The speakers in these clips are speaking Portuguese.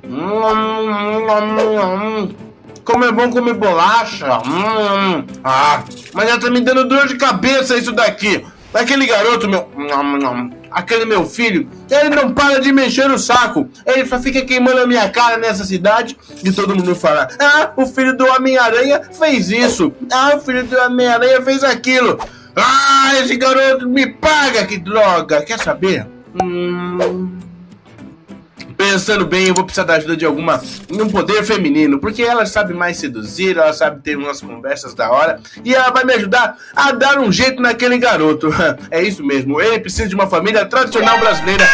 Como é bom comer bolacha. Mas já tá me dando dor de cabeça isso daqui. Aquele garoto, aquele meu filho, ele não para de mexer o saco. Ele só fica queimando a minha cara nessa cidade e todo mundo fala: ah, o filho do Homem-Aranha fez isso. Ah, o filho do Homem-Aranha fez aquilo. Ah, esse garoto me paga, que droga. Quer saber? Pensando bem, eu vou precisar da ajuda de um poder feminino, porque ela sabe mais seduzir, ela sabe ter umas conversas da hora, e ela vai me ajudar a dar um jeito naquele garoto. É isso mesmo, ele precisa de uma família tradicional brasileira.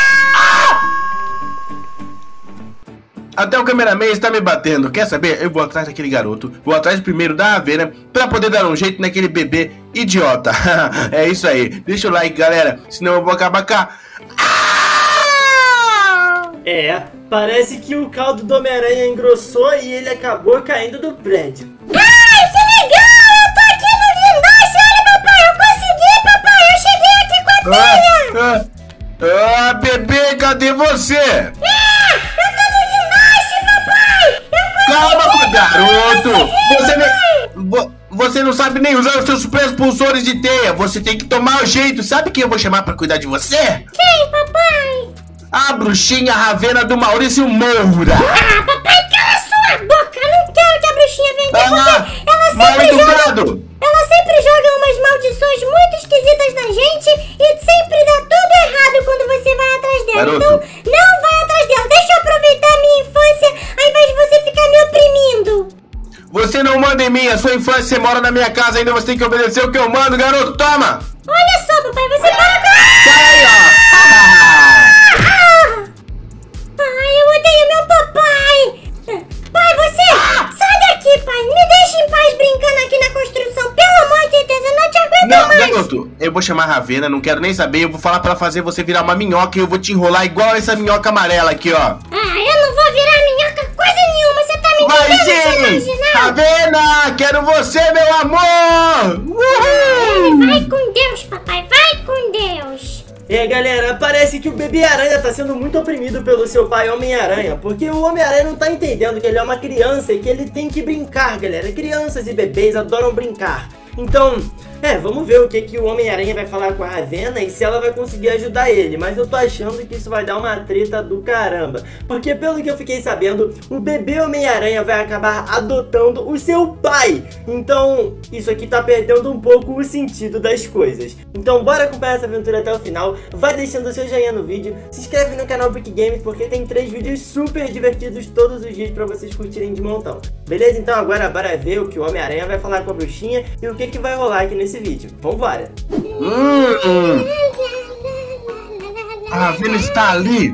Até o cameraman está me batendo. Quer saber? Eu vou atrás daquele garoto, vou atrás primeiro da Ravena, pra poder dar um jeito naquele bebê idiota. É isso aí, deixa o like, galera, senão eu vou acabar cá. É, parece que o caldo do Homem-Aranha engrossou e ele acabou caindo do prédio. Ai, que legal! Eu tô aqui no guindaste! Olha, papai, eu consegui, papai! Eu cheguei aqui com a teia! Bebê, cadê você? Eu tô no guindaste, papai! Calma, garoto! Você não sabe nem usar os seus propulsores de teia! Você tem que tomar o jeito! Sabe quem eu vou chamar pra cuidar de você? Quem, papai? A bruxinha Ravena do Maurício Moura! Ah, papai, cala sua boca! Eu não quero que a bruxinha venha aqui, porque ela sempre joga umas maldições muito esquisitas na gente e sempre dá tudo errado quando você vai atrás dela. Garoto. Então, não vai atrás dela. Deixa eu aproveitar a minha infância ao invés de você ficar me oprimindo. Você não manda em mim, a sua infância, você mora na minha casa, ainda você tem que obedecer o que eu mando, garoto! Toma! Olha só, papai, você para com... Sai, ó! Ai, eu odeio meu papai! Pai, você... Sai daqui, pai! Me deixa em paz brincando aqui na construção! Pelo amor de Deus, eu não te aguento mais! Não, garoto, eu vou chamar a Ravena, não quero nem saber, eu vou falar pra ela fazer você virar uma minhoca e eu vou te enrolar igual essa minhoca amarela aqui, ó. Ah, eu não vou virar minhoca coisa nenhuma, você tá me entendendo, seu marginal? Ravena, quero você, meu amor! Uhul! Vai com Deus, papai, vai com Deus! É, galera, parece que o bebê aranha tá sendo muito oprimido pelo seu pai Homem-Aranha, porque o Homem-Aranha não tá entendendo que ele é uma criança e que ele tem que brincar, galera. Crianças e bebês adoram brincar. Então, vamos ver o que o Homem-Aranha vai falar com a Ravena e se ela vai conseguir ajudar ele. Mas eu tô achando que isso vai dar uma treta do caramba, porque pelo que eu fiquei sabendo, o bebê Homem-Aranha vai acabar adotando o seu pai. Então, isso aqui tá perdendo um pouco o sentido das coisas. Então, bora acompanhar essa aventura até o final. Vai deixando o seu joinha no vídeo, se inscreve no canal Brick Games, porque tem 3 vídeos super divertidos todos os dias pra vocês curtirem de montão. Beleza? Então agora bora ver o que o Homem-Aranha vai falar com a bruxinha e o que vai rolar aqui nesse vídeo. Vambora! A Ravena está ali!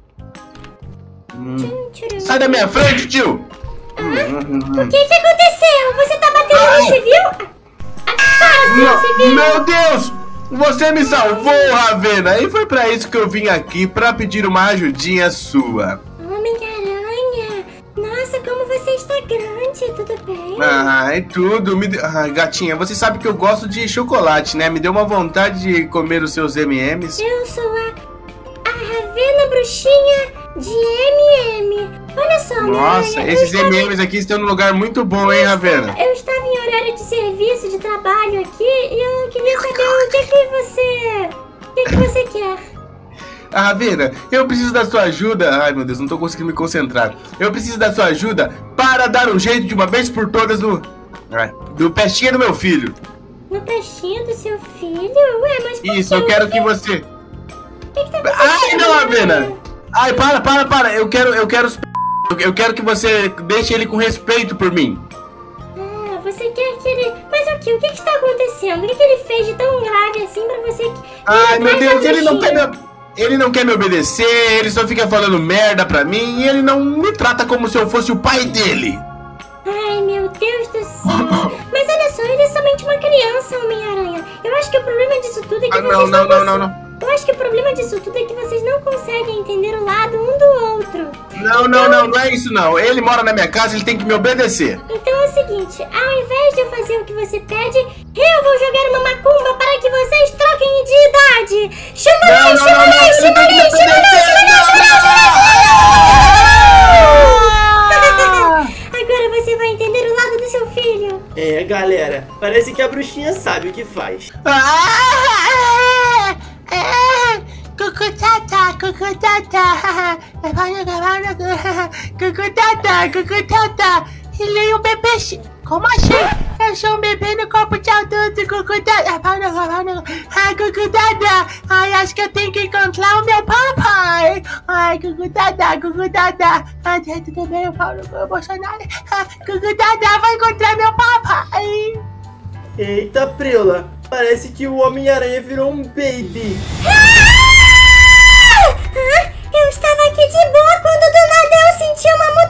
Sai da minha frente, tio! O que aconteceu? Você tá batendo no civil? Para, civil! Meu Deus! Você me salvou, Ravena! E foi pra isso que eu vim aqui, pra pedir uma ajudinha sua. Homem-Aranha! Nossa, como você está grande, tudo bem? Ai, tudo. Gatinha, você sabe que eu gosto de chocolate, né? Me deu uma vontade de comer os seus M&M's. Eu sou a Ravena bruxinha de M&M. Olha só, nossa, esses M&M's aqui estão num lugar muito bom, hein, Ravena? Eu estava em horário de serviço, de trabalho aqui, e eu queria saber o que você quer. Ravena, eu preciso da sua ajuda. Ai, meu Deus, não tô conseguindo me concentrar. Eu preciso da sua ajuda para dar um jeito de uma vez por todas do pestinha do meu filho. No pestinha do seu filho? Ué, mas por isso, eu quero que você... O que tá acontecendo? Ai, não, Ravena! Ai, para. Eu quero que você deixe ele com respeito por mim. Ah, você quer que ele... Mas o que está acontecendo? O que ele fez de tão grave assim pra você... Ai, meu Deus, ele não quer me obedecer, ele só fica falando merda pra mim e ele não me trata como se eu fosse o pai dele. Ai, meu Deus do céu. Mas olha só, ele é somente uma criança, Homem-Aranha. Eu acho que o problema disso tudo é que vocês não. Eu acho que o problema disso tudo é que vocês não conseguem entender o lado um do outro. Não é isso não. Ele mora na minha casa, ele tem que me obedecer. Então é o seguinte, ao invés de eu fazer o que você pede, eu vou jogar uma macumba para que vocês troquem de idade. Chama ele! Parece que a bruxinha sabe o que faz. Cucutata, ele é um bebê. Como assim? Eu sou um bebê no corpo de adulto, Cucutata. Cucutata. Ai, acho que eu tenho que encontrar o meu papai. Ai, Cucutata. Tudo bem, eu falo emocionada. Cucutata, vou encontrar meu papai. Eita, Prila, parece que o Homem-Aranha virou um baby. Eu estava aqui de boa quando do nada eu senti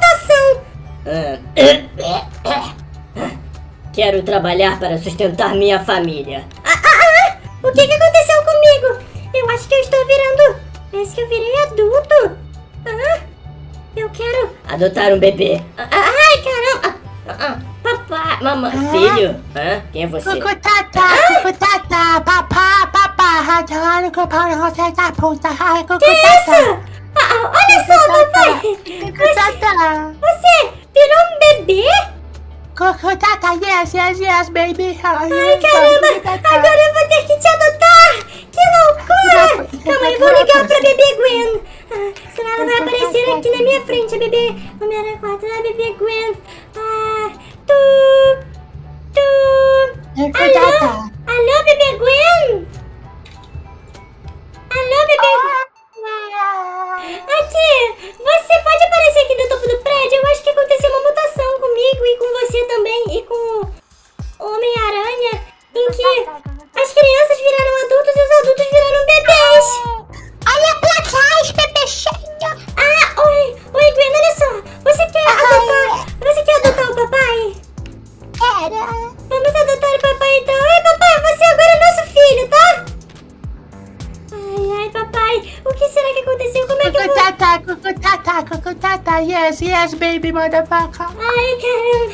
uma mutação. Quero trabalhar para sustentar minha família. O que aconteceu comigo? Eu acho que eu estou virando... Parece que eu virei adulto. Eu quero... Adotar um bebê. Ai, caramba. Papai, mamãe, filho. Quem é você? Cucutata, papá. Você tá puta. Que isso? Olha só, papai. Você virou um bebê? Cucutata, yes, baby. Ai, caramba. Agora eu vou ter que te adotar. Que loucura. Calma aí, vou ligar pra bebê Gwen. Senão ela vai aparecer aqui na minha frente, a bebê Homem-Aranha 4, a bebê Gwen. Alô, bebê Gwen? Alô, bebê Gwen? Aqui, você pode aparecer aqui no topo do prédio? Eu acho que aconteceu uma mutação comigo e com você também, e com o Homem-Aranha, em que as crianças viraram adultos e os adultos viraram bebês. Olha pra trás, bebechinha. Oi, Gwen, olha só. Você quer adotar o papai? Quero. Vamos adotar o papai então. Ei, papai, você agora é nosso filho, tá? Ai, papai, o que será que aconteceu? Como é que eu vou... Cucutata, yes, baby, motherfucker. Ai, caramba.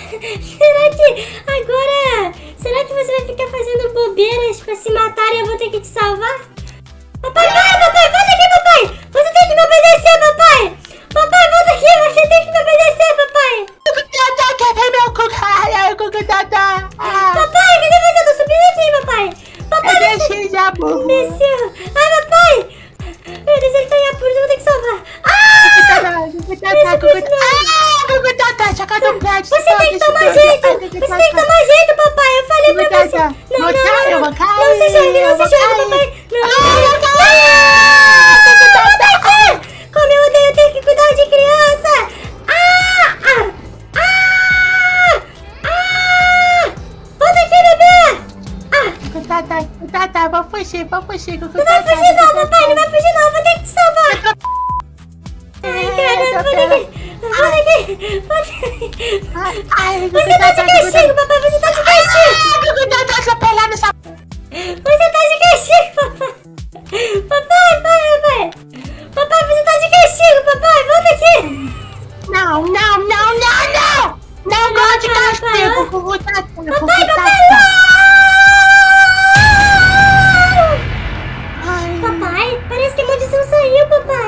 Será que você vai ficar fazendo bobeiras pra se matar e eu vou ter que te salvar? Papai, volta aqui, papai. Você tem que me obedecer, papai. Papai, volta aqui, você tem que me obedecer, papai. Cucutata, quer ver meu Cucutata? Papai, cadê você? Eu tô subindo aqui, papai. Papai, eu desci já, burro. desceu. Ai, papai. Meu Deus, ele tá em apuros, eu vou ter que salvar. Cucutata, joga no prédio. Você tem que tomar jeito. Papai. Eu falei pra você. Não se jogue, papai. Como eu odeio ter que cuidar de criança. Volta aqui, bebê. Cucutata, vou fugir, Cucutata. Não vai fugir não, papai, não vai fugir não, eu vou ter que te salvar. Ai, caramba, volta aqui. Você tá de castigo, papai, você tá de castigo. Cucutata, atropelando essa... Você tá de castigo, papai. Papai. Papai, você tá de castigo, papai, volta aqui. Não gosto de castigo, Cucutata. Papai, Papai, parece que a maldição saiu, papai.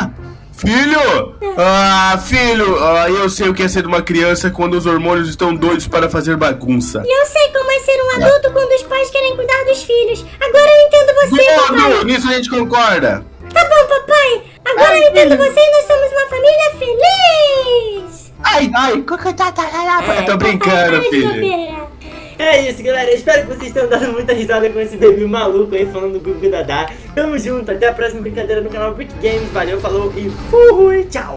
Filho, eu sei o que é ser uma criança quando os hormônios estão doidos para fazer bagunça. E eu sei como é ser um adulto quando os pais querem cuidar dos filhos. Agora eu entendo você, papai. Nisso a gente concorda. Tá bom, papai. Agora eu entendo você e nós somos uma família feliz. Ai, Cucutata, Eu tô brincando, filho. É isso, galera. Eu espero que vocês tenham dado muita risada com esse bebê maluco aí falando do Gugu Dadá. Tamo junto. Até a próxima brincadeira no canal Brick Games. Valeu, falou e fui, tchau.